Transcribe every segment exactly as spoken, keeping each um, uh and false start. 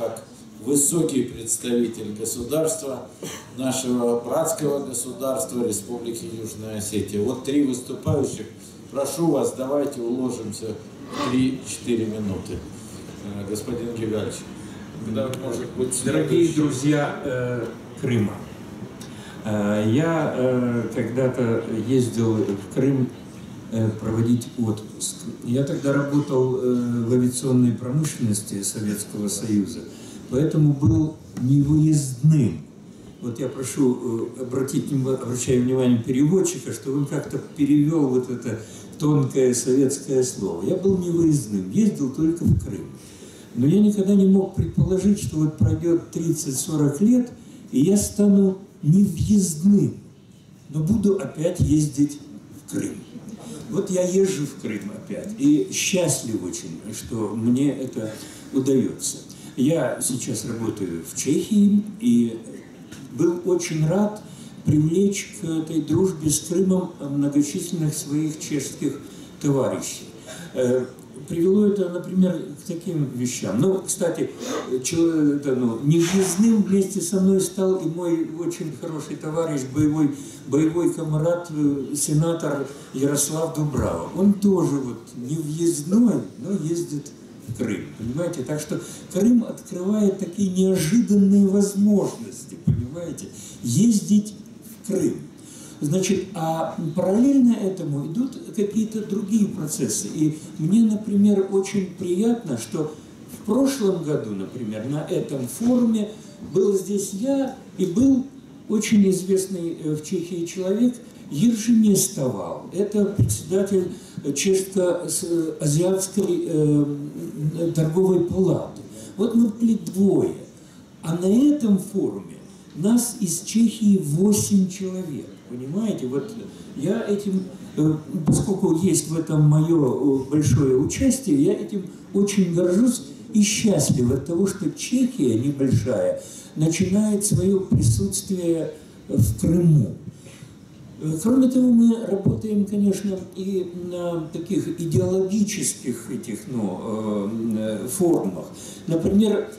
как высокий представитель государства, нашего братского государства Республики Южная Осетия. Вот три выступающих. Прошу вас, давайте уложимся в три-четыре минуты. Господин Гигальевич, когда, может быть, дорогие друзья э, Крыма, э, я э, когда-то ездил в Крым э, проводить отпуск. Я тогда работал э, в авиационной промышленности Советского Союза, поэтому был невыездным. Вот я прошу э, обратить, обращаю внимание переводчика, чтобы он как-то перевел вот это тонкое советское слово. Я был невыездным, ездил только в Крым. Но я никогда не мог предположить, что вот пройдет тридцать-сорок лет, и я стану невъездным, но буду опять ездить в Крым. Вот я езжу в Крым опять, и счастлив очень, что мне это удается. Я сейчас работаю в Чехии, и был очень рад привлечь к этой дружбе с Крымом многочисленных своих чешских товарищей. Привело это, например, к таким вещам. Ну, кстати, человек, ну, невъездным вместе со мной стал и мой очень хороший товарищ, боевой, боевой комрад, сенатор Ярослав Дубрава. Он тоже вот невъездной, но ездит в Крым, понимаете? Так что Крым открывает такие неожиданные возможности, понимаете? Ездить в Крым. Значит, а параллельно этому идут какие-то другие процессы. И мне, например, очень приятно, что в прошлом году, например, на этом форуме был здесь я, и был очень известный в Чехии человек Jiří Městowal. Это председатель чешско-азиатской э, торговой палаты. Вот мы были двое. А на этом форуме нас из Чехии восемь человек. Понимаете, вот я этим, поскольку есть в этом мое большое участие, я этим очень горжусь и счастлив от того, что Чехия небольшая начинает свое присутствие в Крыму. Кроме того, мы работаем, конечно, и на таких идеологических этих, ну, форумах. Например,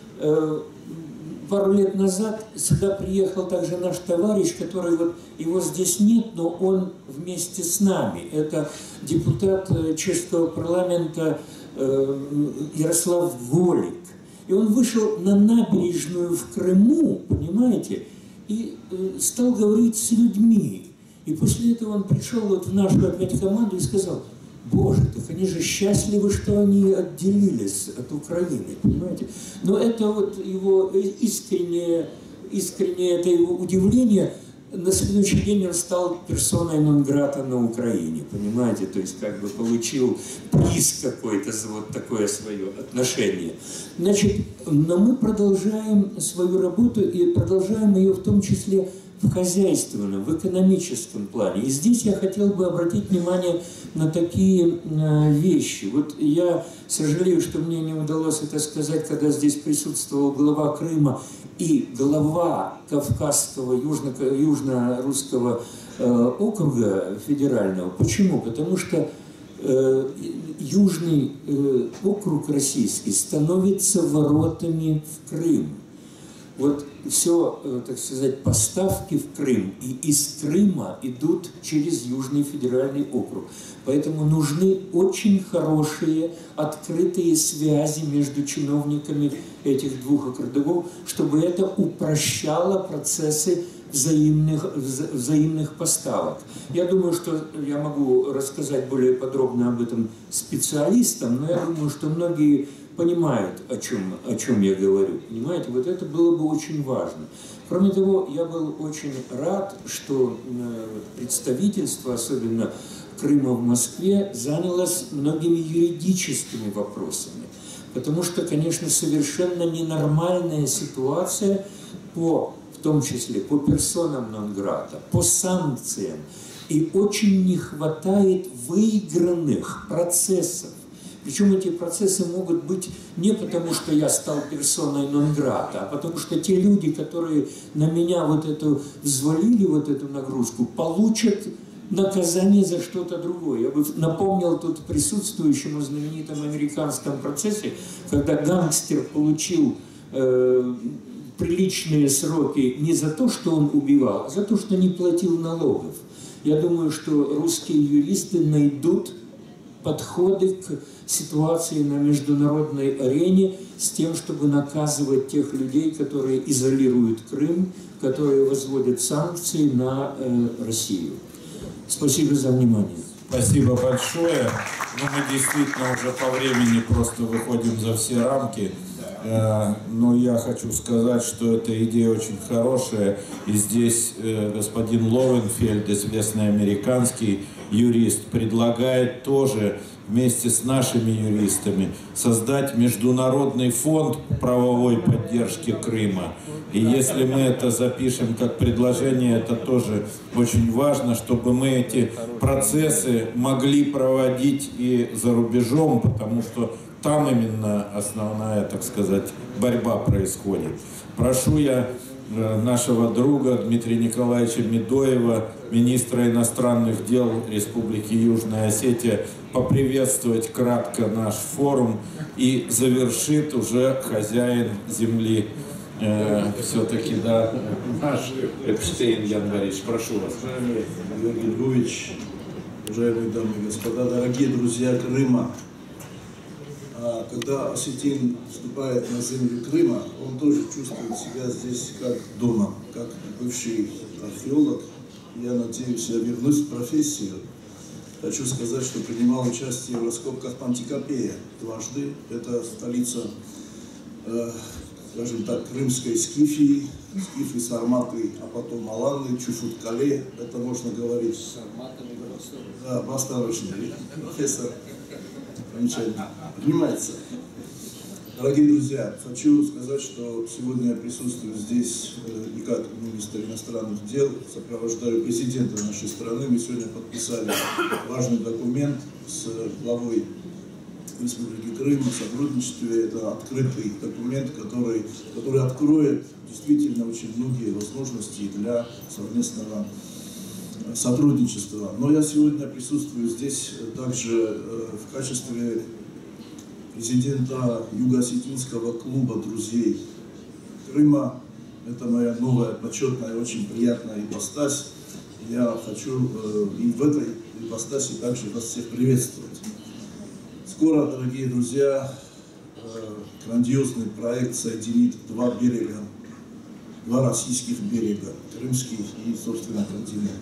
пару лет назад сюда приехал также наш товарищ, который вот его здесь нет, но он вместе с нами. Это депутат чешского парламента Ярослав Волик. И он вышел на набережную в Крыму, понимаете, и стал говорить с людьми. И после этого он пришел вот в нашу опять команду и сказал: Боже, так они же счастливы, что они отделились от Украины, понимаете? Но это вот его искреннее, искреннее это его удивление. На следующий день он стал персоной нон-грата на Украине, понимаете? То есть как бы получил приз какой-то за вот такое свое отношение. Значит, но мы продолжаем свою работу и продолжаем ее в том числе в хозяйственном, в экономическом плане. И здесь я хотел бы обратить внимание на такие э, вещи. Вот я сожалею, что мне не удалось это сказать, когда здесь присутствовал глава Крыма и глава Кавказского, южно, южно-русского э, округа федерального. Почему? Потому что э, южный э, округ российский становится воротами в Крым. Вот все, так сказать, поставки в Крым и из Крыма идут через Южный федеральный округ. Поэтому нужны очень хорошие, открытые связи между чиновниками этих двух округов, чтобы это упрощало процессы взаимных, взаимных поставок. Я думаю, что я могу рассказать более подробно об этом специалистам, но я думаю, что многие понимают, о чем, о чем я говорю. Понимаете, вот это было бы очень важно. Кроме того, я был очень рад, что представительство, особенно Крыма в Москве, занялось многими юридическими вопросами. Потому что, конечно, совершенно ненормальная ситуация, по, в том числе по персонам нон-грата, по санкциям. И очень не хватает выигранных процессов. Причем эти процессы могут быть не потому, что я стал персоной нон-грата, а потому что те люди, которые на меня вот эту взвалили, вот эту нагрузку, получат наказание за что-то другое. Я бы напомнил тут присутствующему знаменитом американском процессе, когда гангстер получил э, приличные сроки не за то, что он убивал, а за то, что не платил налогов. Я думаю, что русские юристы найдут подходы к ситуации на международной арене с тем, чтобы наказывать тех людей, которые изолируют Крым, которые возводят санкции на э, Россию. Спасибо за внимание. Спасибо большое. Ну, мы действительно уже по времени просто выходим за все рамки. Но я хочу сказать, что эта идея очень хорошая. И здесь господин Ловенфельд, известный американский юрист, предлагает тоже вместе с нашими юристами создать международный фонд правовой поддержки Крыма. И если мы это запишем как предложение, это тоже очень важно, чтобы мы эти процессы могли проводить и за рубежом, потому что там именно основная, так сказать, борьба происходит. Прошу я нашего друга Дмитрия Николаевича Медоева, министра иностранных дел Республики Южная Осетия, поприветствовать кратко наш форум, и завершит уже хозяин земли, э, все-таки, да, наш Эпштейн Ян Борисович. Прошу вас. Уважаемый Георгий Львович, уважаемые дамы и господа, дорогие друзья Крыма, когда осетин вступает на землю Крыма, он тоже чувствует себя здесь как дома, как бывший археолог. Я надеюсь, я вернусь в профессию. Хочу сказать, что принимал участие в раскопках Пантикопея дважды. Это столица, э, скажем так, крымской Скифии, Скифы, Сарматы, а потом Аланы, Чуфуткале. Это можно говорить. Сарматами да, поосторожнее, профессор. Замечательно. Понимается. Дорогие друзья, хочу сказать, что сегодня я присутствую здесь не как министр иностранных дел, сопровождаю президента нашей страны. Мы сегодня подписали важный документ с главой Республики Крым о сотрудничестве. Это открытый документ, который, который откроет действительно очень многие возможности для совместного сотрудничества. Но я сегодня присутствую здесь также в качестве президента Юго-Осетинского клуба друзей Крыма. Это моя новая, почетная, очень приятная ипостась. Я хочу и в этой ипостаси также вас всех приветствовать. Скоро, дорогие друзья, грандиозный проект соединит два берега, два российских берега, крымский и, собственно, континент.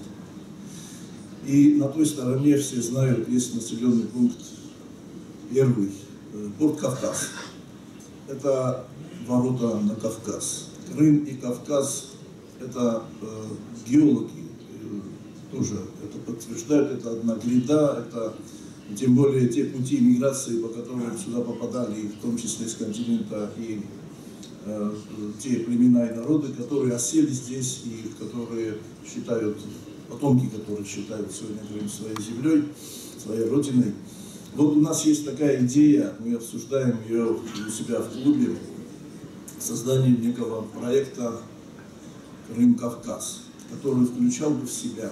И на той стороне, все знают, есть населенный пункт первый, порт Кавказ. Это ворота на Кавказ. Крым и Кавказ – это э, геологи э, тоже это подтверждают, это одна гряда, это тем более те пути миграции, по которым сюда попадали, в том числе с континента, и э, те племена и народы, которые осели здесь и которые считают, потомки которых считают сегодня Крым своей землей, своей родиной. Вот у нас есть такая идея, мы обсуждаем ее у себя в клубе, создание некого проекта Крым-Кавказ, который включал бы в себя,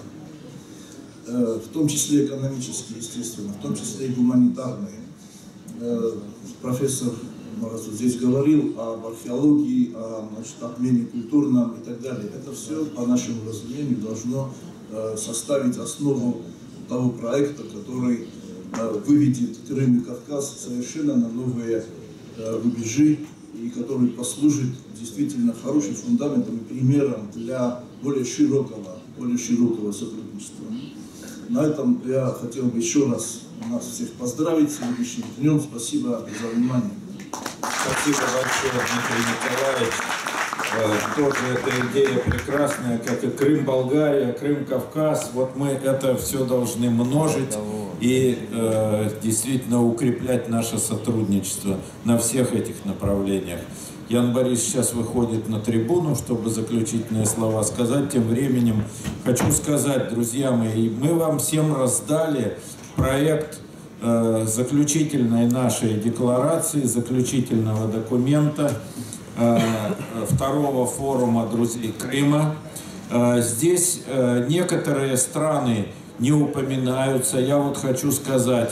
э, в том числе экономические, естественно, в том числе и гуманитарные. Э, профессор Маразу здесь говорил об археологии, о, значит, обмене культурном и так далее. Это все, по нашему разумению, должно э, составить основу того проекта, который э, выведет Крым и Кавказ совершенно на новые э, рубежи, и который послужит действительно хорошим фундаментом и примером для более широкого, более широкого сотрудничества. На этом я хотел бы еще раз нас всех поздравить с сегодняшним днем. Спасибо за внимание. Спасибо большое, Дмитрий Николаевич. Тоже эта идея прекрасная, как и Крым-Болгария, Крым-Кавказ. Вот мы это все должны множить и э, действительно укреплять наше сотрудничество на всех этих направлениях. Ян Борисович сейчас выходит на трибуну, чтобы заключительные слова сказать. Тем временем хочу сказать, друзья мои, мы вам всем раздали проект э, заключительной нашей декларации, заключительного документа э, второго форума друзей Крыма. Э, здесь э, некоторые страны не упоминаются. Я вот хочу сказать,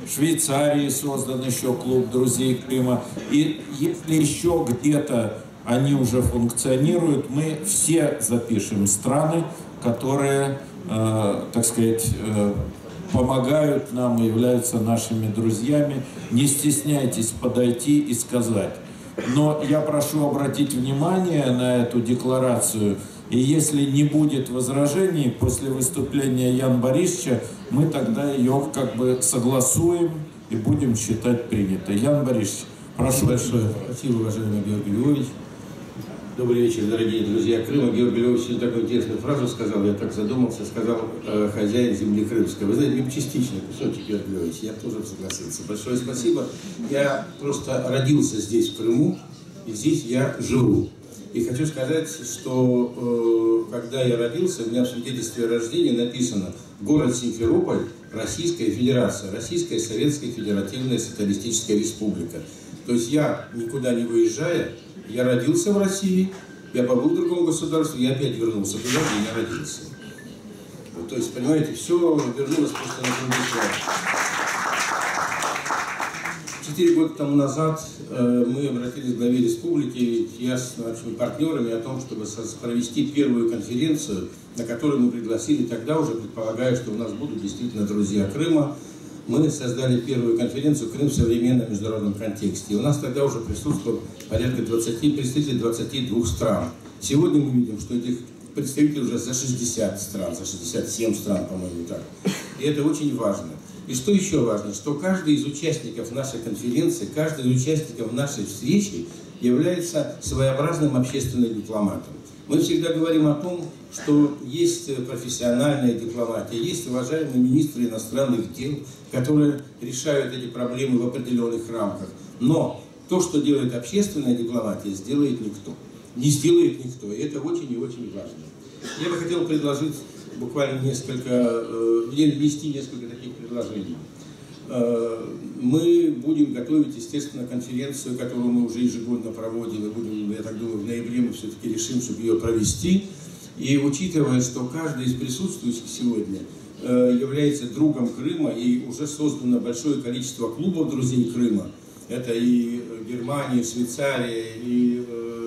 В Швейцарии создан еще клуб друзей Крыма. И если еще где-то они уже функционируют, мы все запишем страны, которые, э, так сказать, э, помогают нам и являются нашими друзьями. Не стесняйтесь подойти и сказать. Но я прошу обратить внимание на эту декларацию. И если не будет возражений после выступления Яна Борисовича, мы тогда ее как бы согласуем и будем считать принятой. Ян Борисович, прошу. Большое спасибо, уважаемый Георгий Львович. Добрый вечер, дорогие друзья Крыма. Георгий Львович сегодня такую интересную фразу сказал, я так задумался, сказал э, хозяин земли крымской. Вы знаете, частично кусочек, Георгий Львович, я тоже согласился. Большое спасибо. Я просто родился здесь, в Крыму, и здесь я живу. И хочу сказать, что э, когда я родился, у меня в свидетельстве о рождении написано «Город Симферополь, Российская Федерация, Российская Советская Федеративная Социалистическая Республика». То есть я, никуда не выезжая, я родился в России, я побыл в другом государстве, я опять вернулся туда, где я родился. Вот, то есть, понимаете, все вернулось просто на круги своя. Четыре года тому назад э, мы обратились к главе республики, я с нашими партнерами, о том, чтобы провести первую конференцию, на которую мы пригласили тогда уже, предполагая, что у нас будут действительно друзья Крыма. Мы создали первую конференцию «Крым в современном международном контексте». И у нас тогда уже присутствовало порядка двадцати, представителей двадцати двух стран. Сегодня мы видим, что этих представителей уже за шестьдесят стран, за шестьдесят семь стран, по-моему, так. И это очень важно. И что еще важно, что каждый из участников нашей конференции, каждый из участников нашей встречи является своеобразным общественным дипломатом. Мы всегда говорим о том, что есть профессиональная дипломатия, есть уважаемые министры иностранных дел, которые решают эти проблемы в определенных рамках. Но то, что делает общественная дипломатия, сделает никто. Не сделает никто. И это очень и очень важно. Я бы хотел предложить буквально несколько, внести несколько таких предложений. Мы будем готовить, естественно, конференцию, которую мы уже ежегодно проводим, и будем, я так думаю, в ноябре мы все-таки решим, чтобы ее провести. И учитывая, что каждый из присутствующих сегодня является другом Крыма, и уже создано большое количество клубов друзей Крыма, это и Германия, Швейцария, и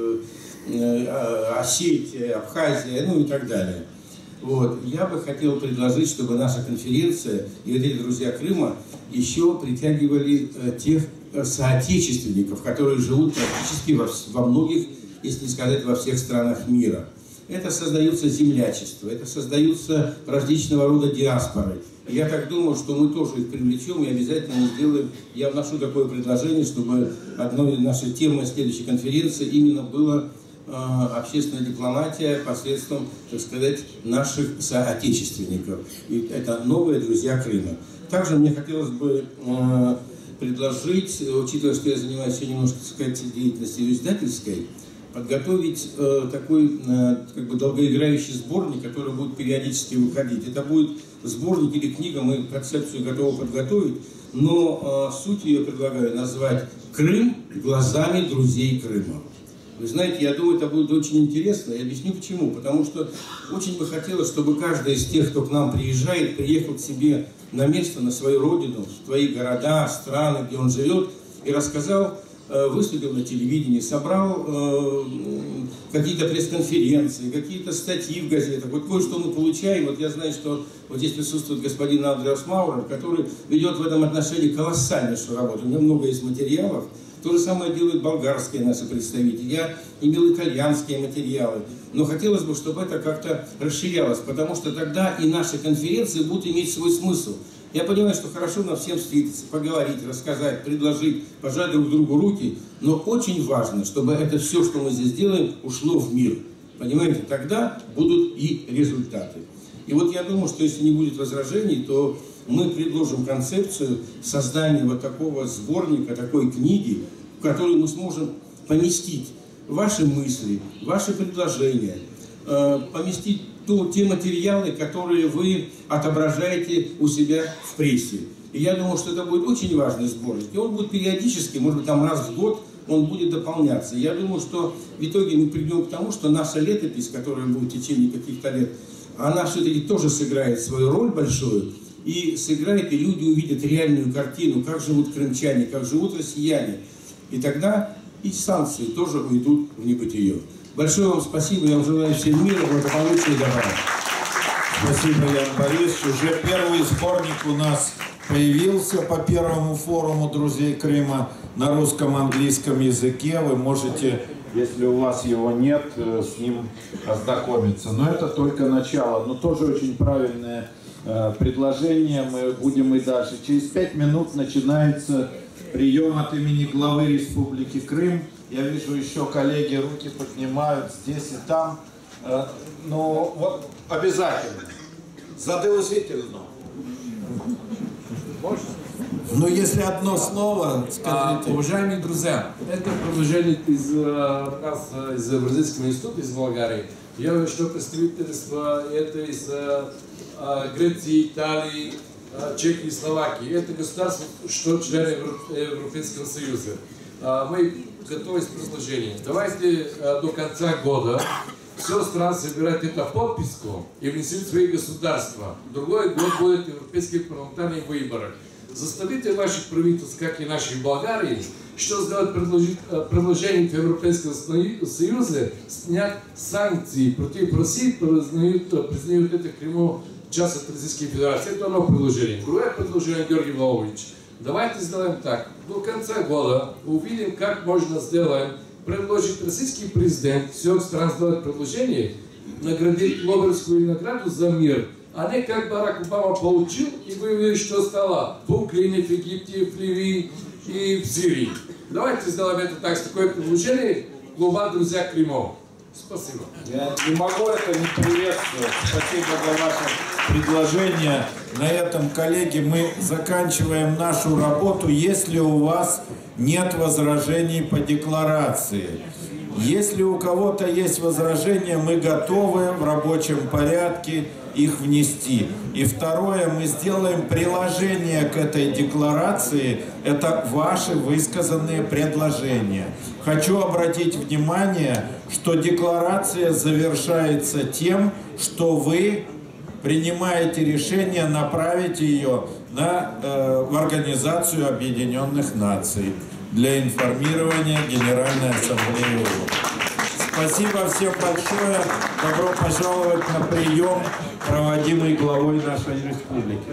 Осетия, Абхазия, ну и так далее. Вот. Я бы хотел предложить, чтобы наша конференция и эти друзья Крыма еще притягивали э, тех соотечественников, которые живут практически во, во многих, если не сказать, во всех странах мира. Это создаются землячества, это создаются различного рода диаспоры. И я так думаю, что мы тоже их привлечем и обязательно сделаем. Я вношу такое предложение, чтобы одной нашей темой следующей конференции именно было общественная дипломатия посредством, так сказать, наших соотечественников. И это новые друзья Крыма. Также мне хотелось бы э, предложить, учитывая, что я занимаюсь еще немножко, так сказать, деятельностью издательской, подготовить э, такой э, как бы долгоиграющий сборник, который будет периодически выходить. Это будет сборник или книга, мы концепцию готовы подготовить, но э, суть ее предлагаю назвать «Крым глазами друзей Крыма». Вы знаете, я думаю, это будет очень интересно. Я объясню почему. Потому что очень бы хотелось, чтобы каждый из тех, кто к нам приезжает, приехал к себе на место, на свою родину, в свои города, страны, где он живет, и рассказал, выступил на телевидении, собрал какие-то пресс-конференции, какие-то статьи в газетах. Вот кое-что мы получаем. Вот я знаю, что вот здесь присутствует господин Андреас Маурер, который ведет в этом отношении колоссальнейшую работу. У него много есть материалов. То же самое делают болгарские наши представители. Я имел итальянские материалы. Но хотелось бы, чтобы это как-то расширялось, потому что тогда и наши конференции будут иметь свой смысл. Я понимаю, что хорошо нам всем встретиться, поговорить, рассказать, предложить, пожать друг другу руки, но очень важно, чтобы это все, что мы здесь делаем, ушло в мир. Понимаете, тогда будут и результаты. И вот я думаю, что если не будет возражений, то мы предложим концепцию создания вот такого сборника, такой книги, в которую мы сможем поместить ваши мысли, ваши предложения, э, поместить то, те материалы, которые вы отображаете у себя в прессе. И я думаю, что это будет очень важный сборник. И он будет периодически, может быть, там раз в год, он будет дополняться. Я думаю, что в итоге мы придем к тому, что наша летопись, которая будет в течение каких-то лет, она все-таки тоже сыграет свою роль большую. и сыграет, и люди увидят реальную картину, как живут крымчане, как живут россияне. И тогда и санкции тоже уйдут в небытие. Большое вам спасибо, я вам желаю всем мира, благополучия и добра. Спасибо, Ян Борисович. Уже первый сборник у нас появился по первому форуму друзей Крыма на русском английском языке. Вы можете, если у вас его нет, с ним ознакомиться. Но это только начало. Но тоже очень правильное э, предложение. Мы будем и дальше. Через пять минут начинается прием от имени главы Республики Крым. Я вижу, еще коллеги руки поднимают здесь и там. Э, ну, вот обязательно. Задолжительно. Можно? Ну, если одно слово, скажите. А, уважаемые друзья, это предложение из нас, из Бразильского института, из Болгарии. Я вижу, что представительство это из а, Греции, Италии, а, Чехии и Словакии. Это государства, что члены Европейского Союза. А, мы готовы с предложением. Давайте а, до конца года все страны собирать эту подписку и внесут в свои государства. Другой год будут европейские парламентарные выборы. Заставите ваших правительств, как и наших в Болгарии, что сделать предложение Европейского Союза снять санкции против России, признают, признают это Крыму часть от Российской Федерации. Это одно предложение. Другое предложение, Георгий Владимирович. Давайте сделаем так. До конца года увидим, как можно сделать, предложить российский президент всех стран сделать предложение, наградить Нобелевскую награду за мир. А не как Барак Обама получил, и вы видели, что стало в Украине, в Египте, в Ливии и в Сирии. Давайте сделаем это так, с такое предложение. Глава, друзья Крыма. Спасибо. Я не могу это не приветствовать. Спасибо за ваше предложение. На этом, коллеги, мы заканчиваем нашу работу, если у вас нет возражений по декларации. Если у кого-то есть возражения, мы готовы в рабочем порядке их внести. И второе, мы сделаем приложение к этой декларации. Это ваши высказанные предложения. Хочу обратить внимание, что декларация завершается тем, что вы принимаете решение направить ее на, э, в Организацию Объединенных Наций для информирования Генеральной Ассамблеи ООН. Спасибо всем большое. Добро пожаловать на прием, проводимый главой нашей республики.